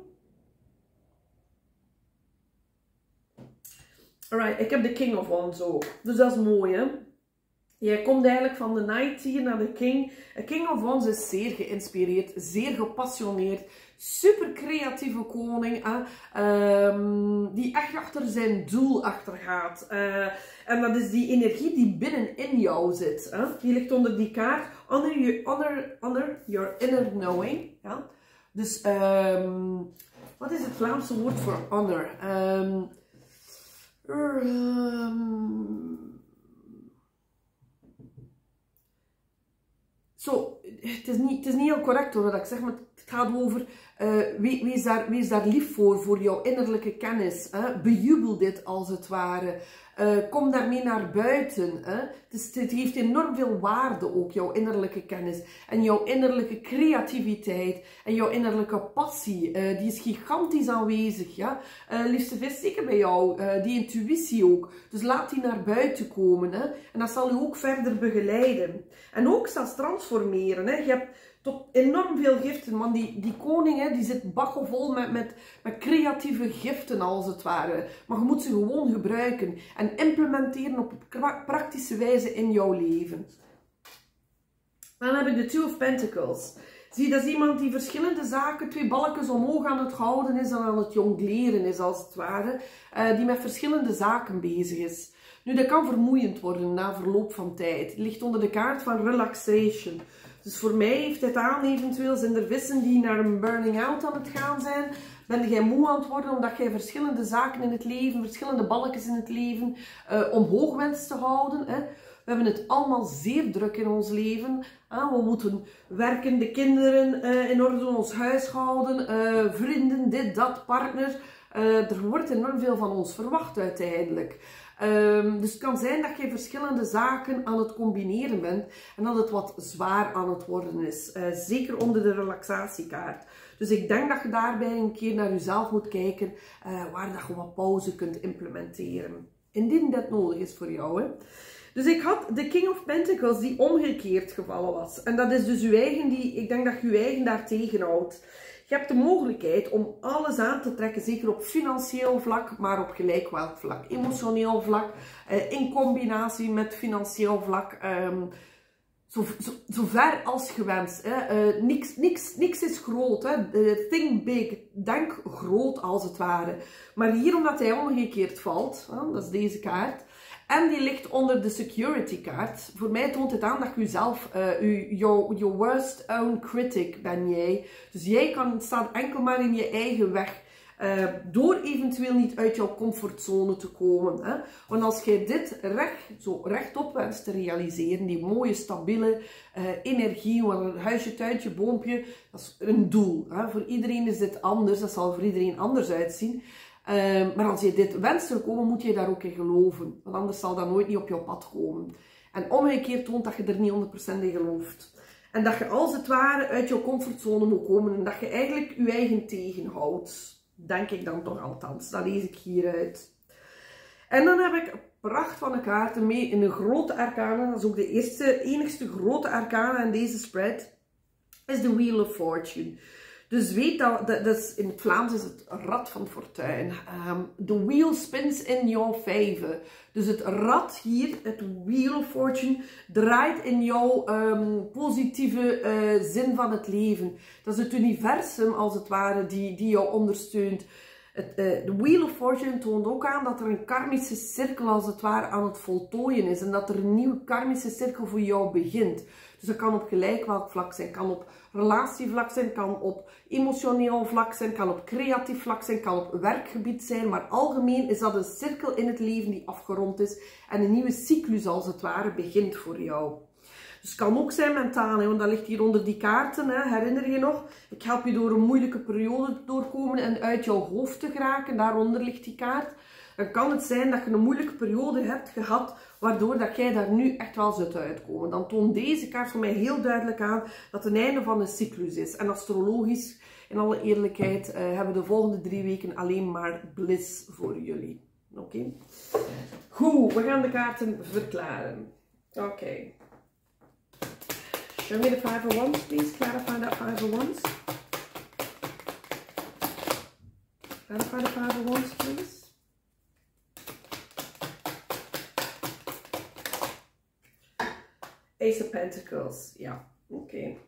Alright, ik heb de King of Wands ook. Dus dat is mooi, hè? Jij komt eigenlijk van de Knight hier naar de King. De King of Wands is zeer geïnspireerd, zeer gepassioneerd, super creatieve koning, hè? Um, die echt achter zijn doel achter gaat. Uh, en dat is die energie die binnenin jou zit. Hè? Die ligt onder die kaart. Honor your, honor, honor your inner knowing. Ja? Dus, um, wat is het Vlaamse woord voor honor? Um, um, Zo, het is niet, het is niet heel correct hoor, wat ik zeg, maar het gaat over, uh, wees, wees, daar, wees daar lief voor, voor jouw innerlijke kennis. Hè? Bejubel dit als het ware. Uh, kom daarmee naar buiten. Hè? Dus het heeft enorm veel waarde ook, jouw innerlijke kennis. En jouw innerlijke creativiteit. En jouw innerlijke passie. Uh, die is gigantisch aanwezig. Ja? Uh, liefste vis, zeker bij jou. Uh, die intuïtie ook. Dus laat die naar buiten komen. Hè? En dat zal u ook verder begeleiden. En ook zelfs transformeren. Hè? Je hebt tot enorm veel giften. Man, die, die koning hè, die zit bakkelvol met, met, met creatieve giften als het ware. Maar je moet ze gewoon gebruiken. En implementeren op praktische wijze in jouw leven. Dan heb ik de Two of Pentacles. Zie, dat is iemand die verschillende zaken, twee balkjes omhoog aan het houden is en aan het jongleren is als het ware. Uh, die met verschillende zaken bezig is. Nu, dat kan vermoeiend worden na verloop van tijd. Het ligt onder de kaart van relaxation. Dus voor mij heeft dit aan, eventueel zijn er vissen die naar een burning out aan het gaan zijn. Ben jij moe aan het worden omdat jij verschillende zaken in het leven, verschillende balkjes in het leven uh, omhoog wenst te houden. Hè? We hebben het allemaal zeer druk in ons leven. Hè? We moeten werken, de kinderen uh, in orde doen, ons huishouden, uh, vrienden, dit, dat, partner. Uh, er wordt enorm veel van ons verwacht uiteindelijk. Um, dus het kan zijn dat je verschillende zaken aan het combineren bent en dat het wat zwaar aan het worden is. Uh, zeker onder de relaxatiekaart. Dus ik denk dat je daarbij een keer naar jezelf moet kijken uh, waar dat je wat pauze kunt implementeren. Indien dat nodig is voor jou. Hè. Dus ik had de King of Pentacles die omgekeerd gevallen was. En dat is dus uw eigen, die, ik denk dat je uw eigen daar tegenhoudt. Je hebt de mogelijkheid om alles aan te trekken, zeker op financieel vlak, maar op gelijk welk vlak. Emotioneel vlak, uh, in combinatie met financieel vlak, um, zo, zo, zo ver als gewenst. Hè. Uh, niks, niks, niks is groot. Hè. Uh, think big, denk groot als het ware. Maar hier, omdat hij omgekeerd valt, hè, dat is deze kaart, en die ligt onder de security kaart. Voor mij toont het aan dat je jezelf, uh, your, your worst own critic ben jij. Dus jij kan, staat enkel maar in je eigen weg. Uh, door eventueel niet uit jouw comfortzone te komen. Hè? Want als jij dit recht, zo rechtop wenst te realiseren, die mooie stabiele uh, energie, een huisje, tuintje, boompje, dat is een doel. Hè? Voor iedereen is dit anders, dat zal voor iedereen anders uitzien. Uh, maar als je dit wenst te komen, moet je daar ook in geloven. Want anders zal dat nooit niet op jouw pad komen. En omgekeerd toont dat je er niet honderd procent in gelooft. En dat je als het ware uit je comfortzone moet komen. En dat je eigenlijk je eigen tegenhoudt. Denk ik dan toch althans. Dat lees ik hieruit. En dan heb ik een pracht van de kaarten mee in een grote arcana. Dat is ook de eerste, enigste grote arcana in deze spread. Is de Wheel of Fortune. Dus weet dat, dat, dat is, in het Vlaams is het rad van fortuin. The um, wheel spins in your favor. Dus het rad hier, het Wheel of Fortune, draait in jouw um, positieve uh, zin van het leven. Dat is het universum als het ware die, die jou ondersteunt. Het, uh, de Wheel of Fortune toont ook aan dat er een karmische cirkel als het ware aan het voltooien is. En dat er een nieuwe karmische cirkel voor jou begint. Dus dat kan op gelijk welk vlak zijn. Kan op relatievlak zijn, kan op emotioneel vlak zijn, kan op creatief vlak zijn, kan op werkgebied zijn. Maar algemeen is dat een cirkel in het leven die afgerond is. En een nieuwe cyclus als het ware begint voor jou. Dus het kan ook zijn mentaal, hè, want dat ligt hier onder die kaarten. Hè. Herinner je nog? Ik help je door een moeilijke periode doorkomen en uit jouw hoofd te geraken. Daaronder ligt die kaart. Dan kan het zijn dat je een moeilijke periode hebt gehad, waardoor dat jij daar nu echt wel zult uitkomen. Dan toont deze kaart voor mij heel duidelijk aan dat het einde van een cyclus is. En astrologisch, in alle eerlijkheid, uh, hebben we de volgende drie weken alleen maar bliss voor jullie. Oké? Okay. Goed, we gaan de kaarten verklaren. Oké. Okay. Show me the five of wands, please. Clarify that five of wands. Clarify the five of wands, please. Ace of Pentacles, ja, oké. Okay.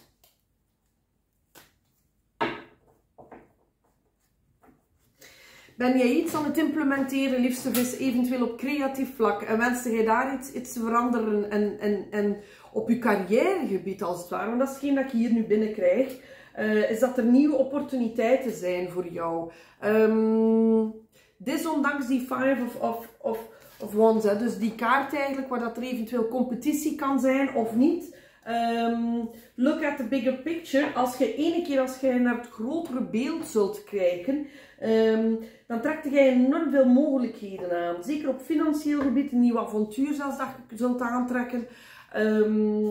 Ben jij iets aan het implementeren, liefste vis, eventueel op creatief vlak, en wenste jij daar iets, iets te veranderen en, en, en op je carrièregebied als het ware, want dat is geen dat ik hier nu binnenkrijg, uh, is dat er nieuwe opportuniteiten zijn voor jou. Um, desondanks die five of, of, of Of wands, hè. Dus die kaart eigenlijk, waar dat er eventueel competitie kan zijn of niet. Um, look at the bigger picture. Als je ene keer als je naar het grotere beeld zult kijken, um, dan trekt jij enorm veel mogelijkheden aan. Zeker op financieel gebied, een nieuw avontuur zelfs dat je zult aantrekken. Um,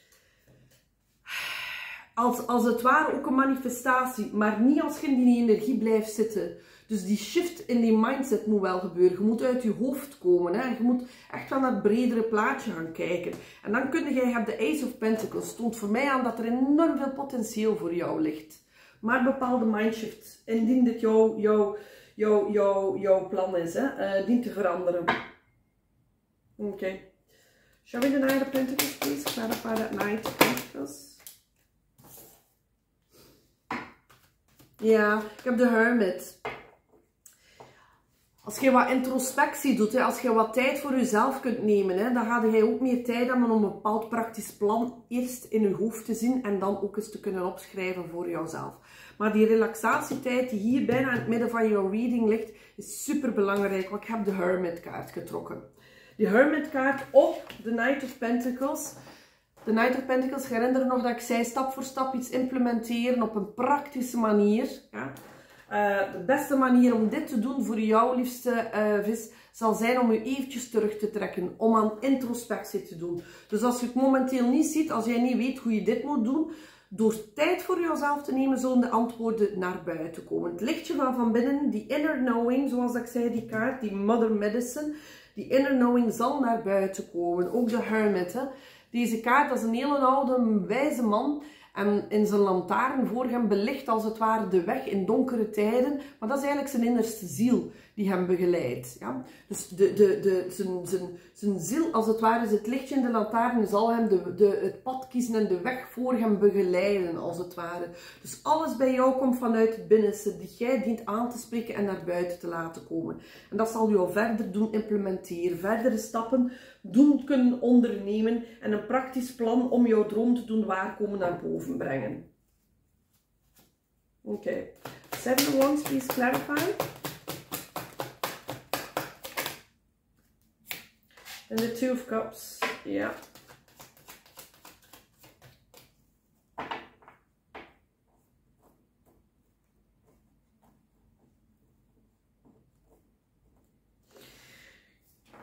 als, als het ware ook een manifestatie, maar niet als je in die energie blijft zitten. Dus die shift in die mindset moet wel gebeuren. Je moet uit je hoofd komen. Hè? Je moet echt wel naar het bredere plaatje gaan kijken. En dan kun je, heb de Ace of Pentacles. Toont voor mij aan dat er enorm veel potentieel voor jou ligt. Maar een bepaalde mindshift, indien dit jouw jou, jou, jou, jou plan is, hè? Uh, dient te veranderen. Oké. Okay. Shall we the Knight of Pentacles, please? Clarify that Knight of Pentacles. Ja, ik heb de Hermit. Als je wat introspectie doet, hè, als je wat tijd voor jezelf kunt nemen, hè, dan ga je ook meer tijd hebben om een bepaald praktisch plan eerst in je hoofd te zien en dan ook eens te kunnen opschrijven voor jezelf. Maar die relaxatietijd die hier bijna in het midden van jouw reading ligt, is super belangrijk, want ik heb de Hermit kaart getrokken. De Hermit kaart op de Knight of Pentacles. De Knight of Pentacles, herinner nog dat ik zei stap voor stap iets implementeren op een praktische manier. Ja. Uh, de beste manier om dit te doen voor jouw liefste uh, vis zal zijn om je eventjes terug te trekken, om aan introspectie te doen. Dus als je het momenteel niet ziet, als jij niet weet hoe je dit moet doen, door tijd voor jezelf te nemen, zullen de antwoorden naar buiten komen. Het lichtje van van binnen, die inner knowing, zoals ik zei, die kaart, die mother medicine, die inner knowing zal naar buiten komen. Ook de Hermit, hè. Deze kaart, dat is een hele oude, wijze man. En in zijn lantaarn voor hem belicht als het ware de weg in donkere tijden. Maar dat is eigenlijk zijn innerste ziel die hem begeleidt. Ja? Dus de, de, de, zijn, zijn, zijn ziel als het ware is het lichtje in de lantaarn. Zal hem de, de, het pad kiezen en de weg voor hem begeleiden als het ware. Dus alles bij jou komt vanuit het binnenste. Die jij dient aan te spreken en naar buiten te laten komen. En dat zal jou verder doen implementeren. Verdere stappen doen kunnen ondernemen. En een praktisch plan om jouw droom te doen waarkomen naar boven brengen. Oké. Okay. Seven of Wands, please clarify. En de Two of Cups. Ja.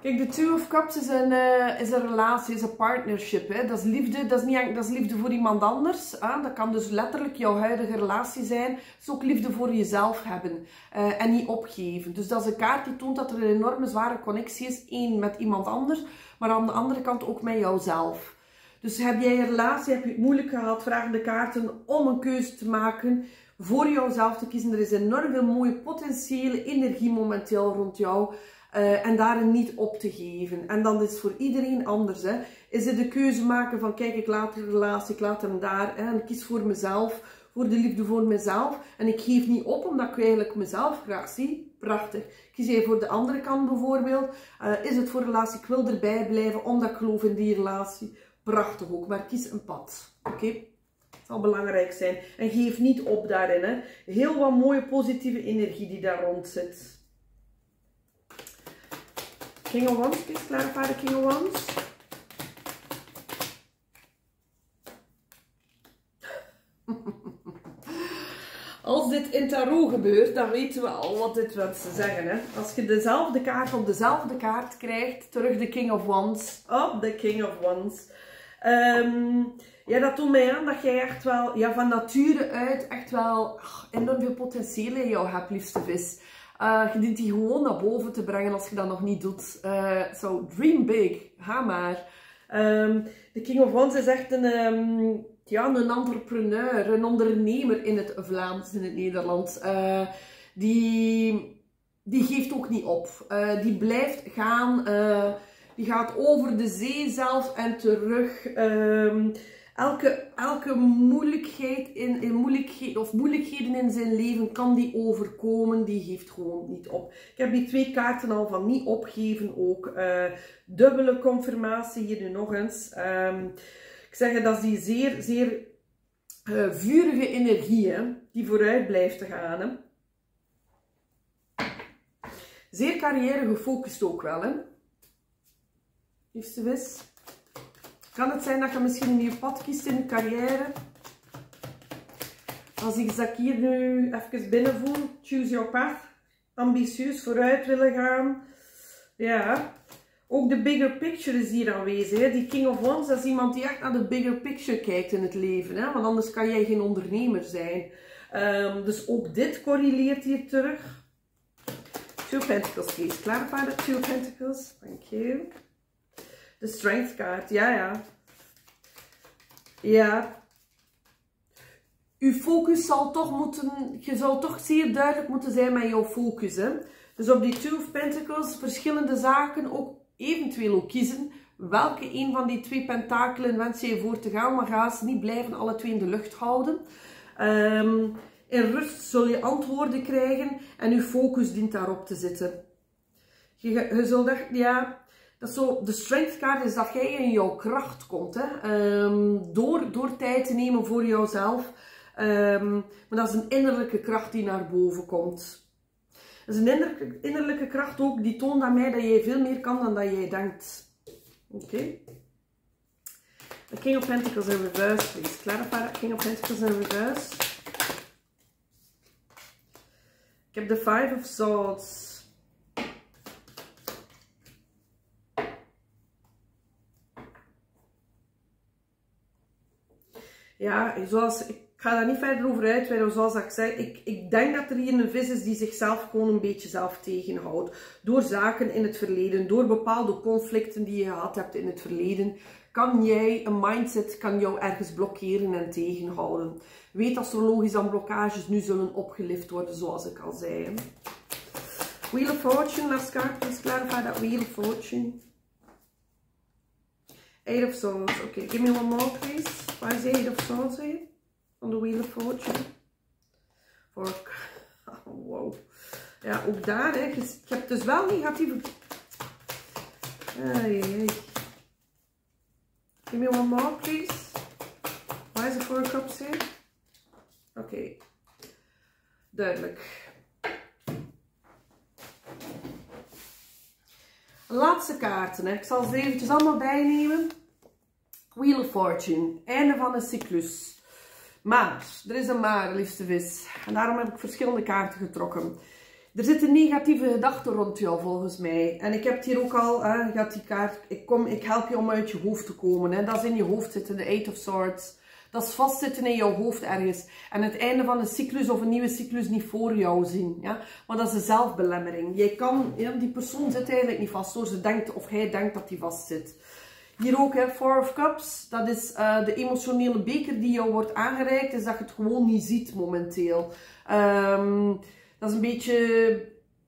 Kijk, de Two of Cups is een, uh, is een relatie, is een partnership. Hè? Dat is liefde, dat is, niet, dat is liefde voor iemand anders. Hè? Dat kan dus letterlijk jouw huidige relatie zijn. Het is ook liefde voor jezelf hebben uh, en niet opgeven. Dus dat is een kaart die toont dat er een enorme zware connectie is. Eén met iemand anders, maar aan de andere kant ook met jouzelf. Dus heb jij een relatie, heb je het moeilijk gehad, vragen de kaarten om een keuze te maken, voor jouzelf te kiezen. Er is enorm veel mooie potentiële energie momenteel rond jou. Uh, en daarin niet op te geven. En dan is het voor iedereen anders. Hè. Is het de keuze maken van kijk, ik laat de relatie, ik laat hem daar. Hè, en ik kies voor mezelf, voor de liefde voor mezelf. En ik geef niet op omdat ik eigenlijk mezelf graag zie. Prachtig. Kies je voor de andere kant bijvoorbeeld. Uh, is het voor een relatie, ik wil erbij blijven omdat ik geloof in die relatie. Prachtig ook, maar kies een pad. Oké? Okay? Dat zal belangrijk zijn. En geef niet op daarin. Hè. Heel wat mooie positieve energie die daar rond zit. King of Wands, please clarify the King of Wands. Als dit in tarot gebeurt, dan weten we al wat dit wil zeggen. Hè? Als je dezelfde kaart op dezelfde kaart krijgt, terug de King of Wands op de King of Wands. Um, ja, dat doet mij aan dat jij echt wel, ja, van nature uit echt wel oh, enorm veel potentieel in jou hebt, liefste vis. Uh, je dient die gewoon naar boven te brengen als je dat nog niet doet. Uh, so, dream big. Ga maar. Um, de King of Wands is echt een, um, ja, een entrepreneur, een ondernemer in het Vlaams, in het Nederlands. Uh, die, die geeft ook niet op. Uh, die blijft gaan. Uh, die gaat over de zee zelf en terug. Um, Elke, elke moeilijkheid in, in moeilijkheid, of moeilijkheden in zijn leven kan die overkomen. Die geeft gewoon niet op. Ik heb die twee kaarten al van niet opgeven ook. Uh, dubbele confirmatie hier nu nog eens. Um, ik zeg dat is die zeer, zeer uh, vurige energie hè, die vooruit blijft te gaan. Hè. Zeer carrière gefocust ook wel. Hè. Liefste vis. Kan het zijn dat je misschien een nieuw pad kiest in je carrière? Als ik dat hier nu even binnenvoel. Choose your path. Ambitieus vooruit willen gaan. Ja. Ook de bigger picture is hier aanwezig. Hè? Die King of Wands, dat is iemand die echt naar de bigger picture kijkt in het leven. Hè? Want anders kan jij geen ondernemer zijn. Um, dus ook dit correleert hier terug. Two Pentacles, please. Clarify the Two Pentacles. Thank you. De Strength kaart, ja, ja. Ja. Uw focus zal toch moeten, je zal toch zeer duidelijk moeten zijn met jouw focus. Hè? Dus op die Two of Pentacles, verschillende zaken ook eventueel ook kiezen. Welke een van die twee pentakelen wens je voor te gaan, maar ga ze niet blijven alle twee in de lucht houden. Um, in rust zul je antwoorden krijgen en uw focus dient daarop te zitten. Je, je zult echt, ja... Dat is zo, de strength kaart is dat jij in jouw kracht komt. Hè? Um, door, door tijd te nemen voor jouzelf. Um, maar dat is een innerlijke kracht die naar boven komt. Dat is een innerlijke, innerlijke kracht ook die toont aan mij dat jij veel meer kan dan dat jij denkt. Oké. Okay. The King of Pentacles in reverse, please. Clarify that King of Pentacles in reverse. Ik heb de Five of Swords. Ja, zoals, ik ga daar niet verder over uitweiden, zoals ik zei, ik, ik denk dat er hier een vis is die zichzelf gewoon een beetje zelf tegenhoudt. Door zaken in het verleden, door bepaalde conflicten die je gehad hebt in het verleden, kan jij, een mindset kan jou ergens blokkeren en tegenhouden. Weet astrologisch dat blokkages nu zullen opgelift worden, zoals ik al zei. Wheel of Fortune, last card, please clarify that Wheel of Fortune. Eight of Swords, oké, okay. Give me one more please. Waar is the Eight of Swords here? Van de Wheel of Fortune. Voor, oh, wow. Ja, ook daar, hè. Ik heb dus wel negatieve... Ai, ai. Give me one more please. Waar is de Four of Cups here? Oké. Okay. Duidelijk. Laatste kaarten, hè. Ik zal ze eventjes allemaal bijnemen. Wheel of Fortune, einde van een cyclus. Maar, er is een maar, liefste vis. En daarom heb ik verschillende kaarten getrokken. Er zitten negatieve gedachten rond jou volgens mij. En ik heb het hier ook al, hè, je gaat die kaart, ik, kom, ik help je om uit je hoofd te komen. Hè. Dat is in je hoofd zitten, de Eight of Swords. Dat is vastzitten in jouw hoofd ergens. En het einde van een cyclus of een nieuwe cyclus niet voor jou zien. Ja? Maar dat is een zelfbelemmering. Jij kan, ja, die persoon zit eigenlijk niet vast hoor. Ze denkt of hij denkt dat hij vast zit. Hier ook, hè, Four of Cups. Dat is uh, de emotionele beker die jou wordt aangereikt. Is dat je het gewoon niet ziet momenteel. Um, dat is een beetje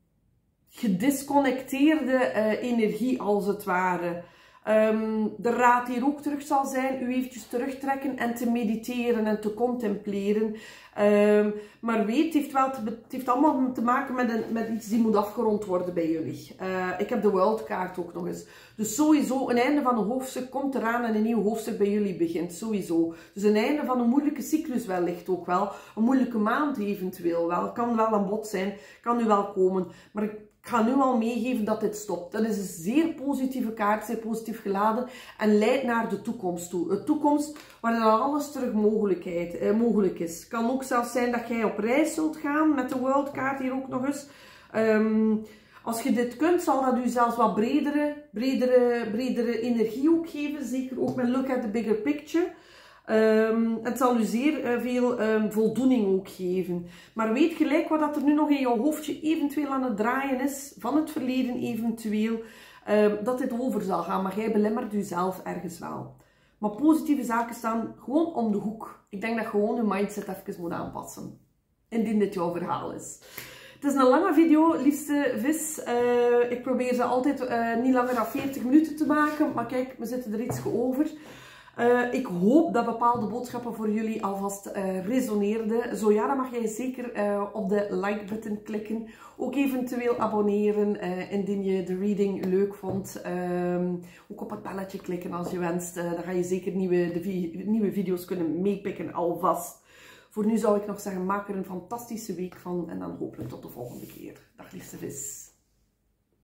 gedisconnecteerde uh, energie als het ware. Um, de raad hier ook terug zal zijn, u eventjes terugtrekken en te mediteren en te contempleren. Um, maar weet, het heeft, wel te, het heeft allemaal te maken met, een, met iets die moet afgerond worden bij jullie. Uh, ik heb de World kaart ook nog eens. Dus sowieso, een einde van een hoofdstuk komt eraan en een nieuw hoofdstuk bij jullie begint. Sowieso. Dus een einde van een moeilijke cyclus wellicht ook wel. Een moeilijke maand eventueel wel. Kan wel aan bod zijn, kan nu wel komen. Maar ik Ik ga nu al meegeven dat dit stopt. Dat is een zeer positieve kaart, zeer positief geladen en leidt naar de toekomst toe. Een toekomst waar dan alles terug mogelijkheid, eh, mogelijk is. Het kan ook zelfs zijn dat jij op reis zult gaan met de World kaart hier ook nog eens. Um, als je dit kunt, zal dat u zelfs wat bredere, bredere, bredere energie ook geven. Zeker ook met look at the bigger picture. Um, het zal u zeer uh, veel um, voldoening ook geven. Maar weet gelijk wat dat er nu nog in jouw hoofdje eventueel aan het draaien is, van het verleden eventueel, uh, dat dit over zal gaan. Maar jij belemmert jezelf ergens wel. Maar positieve zaken staan gewoon om de hoek. Ik denk dat je gewoon je mindset even moet aanpassen. Indien dit jouw verhaal is. Het is een lange video, liefste vis. Uh, ik probeer ze altijd uh, niet langer dan veertig minuten te maken. Maar kijk, we zitten er iets over. Uh, ik hoop dat bepaalde boodschappen voor jullie alvast uh, resoneerden. Zo ja, dan mag jij zeker uh, op de like-button klikken. Ook eventueel abonneren uh, indien je de reading leuk vond. Um, ook op het belletje klikken als je wenst. Uh, dan ga je zeker nieuwe, de vi nieuwe video's kunnen meepikken alvast. Voor nu zou ik nog zeggen, maak er een fantastische week van. En dan hopelijk tot de volgende keer. Dag liefste vis.